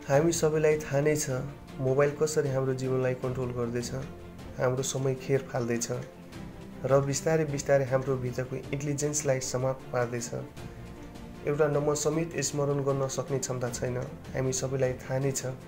हामी सबैलाई थाहा नै छ मोबाइल कसरी हाम्रो जीवनलाई कन्ट्रोल गर्दैछ, हाम्रो समय खेर फाल्दैछ र बिस्तारै बिस्तारै हाम्रो भित्रको इन्टेलिजेन्सलाई समाप्त पार्दैछ। एउटा नम्बर समेत स्मरण गर्न सक्ने क्षमता छैन, हामी सबैलाई थाहा नै छ।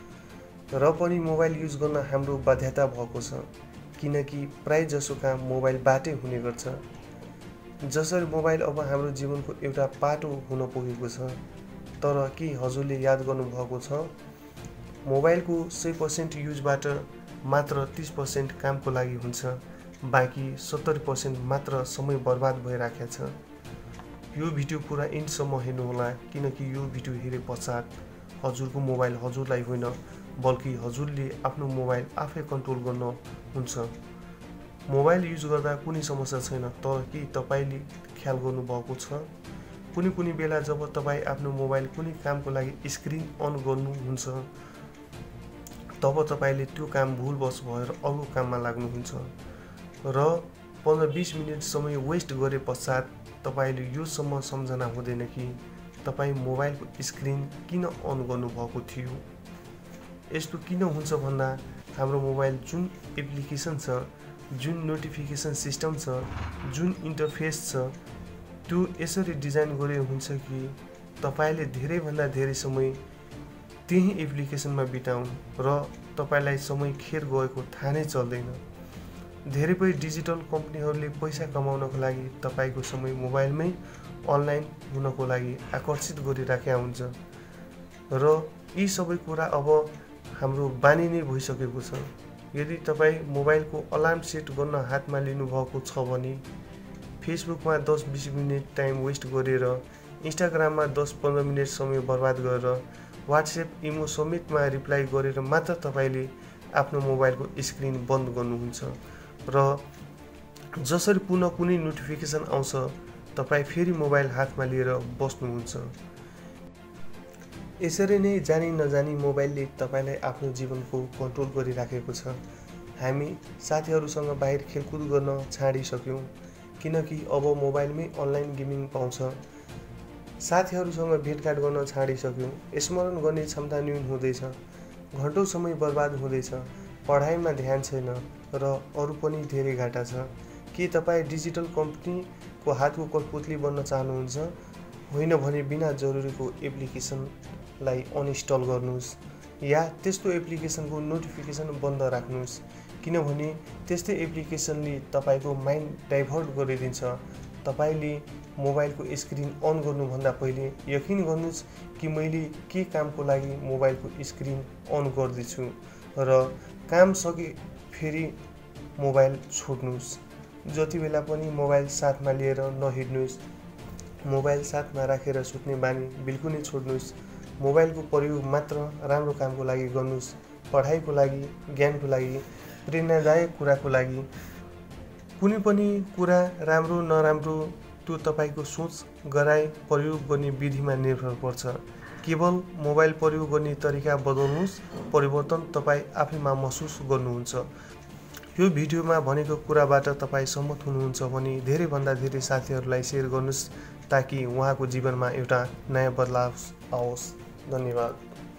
र पनि मोबाइल युज गर्न हाम्रो बाध्यता भएको छ, किनकि प्राय जसो काम मोबाइलबाटै हुने गर्छ। जसरी मोबाइल अब हाम्रो जीवनको एउटा पाटो हुन पुगेको छ, तर के हजुरले याद गर्नुभएको छ, मोबाइलको 100% युजबाट मात्र 30% कामको लागि हुन्छ, बाँकी 70% मात्र समय बर्बाद भइराखेको छ। यो भिडियो पुरा एन्डसम्म हेर्नुहोला, किनकि यो भिडियो हेरे पश्चात हजुरको मोबाइल हजुरलाई होइन, बल्कि हजुरले आफ्नो मोबाइल आफै कन्ट्रोल गर्न हुन्छ। मोबाइल युज गर्दा कुनै समस्या छैन, तर के तपाईले ख्याल गर्नुभएको छ, कुनै बेला जब तपाईँ आफ्नो मोबाइल कुनै कामको लागि स्क्रिन अन गर्नुहुन्छ, तब तपाईले त्यो काम भुलवश भएर अरू काममा लाग्नुहुन्छ र 15-20 मिनट समय वेस्ट गरे पश्चात तपाईले योसम्म सम्झना हुँदैन कि तपाईँ मोबाइलको स्क्रिन किन अन गर्नुभएको थियो। यस्तो किन हुन्छ भन्दा हाम्रो मोबाइल जुन एप्लिकेसन छ, जुन नोटिफिकेसन सिस्टम छ, जुन इन्टरफेस छ, त्यो यसरी डिजाइन गरेको हुन्छ कि तपाईले धेरैभन्दा धेरै समय त्यही एप्लिकेसनमा बिताउनु र तपाईलाई समय खेर गएको थाहा नै चल्दैन। धेरै डिजिटल कम्पनीहरूले पैसा कमाउनको लागि तपाईको समय मोबाइलमै अनलाइन हुनको लागि आकर्षित गरिराखेका हुन्छ र यी सबै कुरा अब हाम्रो बानी नै भइसकेको छ। यदि तपाईँ मोबाइलको अलार्म सेट गर्न हातमा लिनुभएको छ भने फेसबुकमा 10-20 मिनट टाइम वेस्ट गरेर, इन्स्टाग्राममा 10-15 मिनट समय बर्बाद गरेर, वाट्सएप इमो समेतमा रिप्लाई गरेर मात्र तपाईले आफ्नो मोबाइलको स्क्रिन बन्द गर्नुहुन्छ र जसरी पुनः कुनै नोटिफिकेसन आउँछ तपाईँ फेरि मोबाइल हातमा लिएर बस्नुहुन्छ। यसरी नै जानी नजानी मोबाइलले तपाईलाई आफ्नो जीवनको कन्ट्रोल गरिराखेको छ। हामी साथीहरूसँग बाहिर खेलकुद गर्न छाडिसक्यौँ, किनकि अब मोबाइलमै अनलाइन गेमिङ पाउँछ। साथीहरूसँग भेटघाट गर्न छाडिसक्यौँ, स्मरण गर्ने क्षमता न्यून हुँदैछ, घन्टौँ समय बर्बाद हुँदैछ, पढाइमा ध्यान छैन र अरू पनि धेरै घाटा छ। के तपाईँ डिजिटल कम्पनीको हातको कठपुतली बन्न चाहनुहुन्छ? होइन भने बिना जरुरीको एप्लिकेसनलाई अनइन्स्टल गर्नुहोस् या त्यस्तो एप्लिकेसनको नोटिफिकेसन बन्द राख्नुहोस्, किनभने त्यस्तै एप्लिकेसनले तपाईको माइन्ड डाइभर्ट गरिदिन्छ। तपाईले मोबाइलको स्क्रिन अन गर्नुभन्दा पहिले यकिन गर्नुहोस् कि मैले के कामको लागि मोबाइलको स्क्रिन अन गर्दैछु र काम सके फेरि मोबाइल छोड्नुहोस्। जति बेला पनि मोबाइल साथमा लिएर नहिँड्नुहोस्, मोबाइल साथमा राखेर सुत्ने बानी बिल्कुल नै छोड्नुहोस्। मोबाइलको प्रयोग मात्र राम्रो कामको लागि गर्नुहोस्, पढाइको लागि, ज्ञानको लागि, प्रेरणादायक कुराको लागि। कुनै पनि कुरा राम्रो नराम्रो त्यो तपाईको सोच, गराइ, प्रयोग गर्ने विधिमा निर्भर पर्छ। केवल मोबाइल प्रयोग गर्ने तरिका बदल्नुहोस्, परिवर्तन तपाईँ आफैमा महसुस गर्नुहुन्छ। यो भिडियोमा भनेको कुराबाट तपाईँ सहमत हुनुहुन्छ भने धेरैभन्दा धेरै साथीहरूलाई सेयर गर्नुहोस्, ताकि उहाँको जीवनमा एउटा नयाँ बदलाव आओस्। धन्यवाद।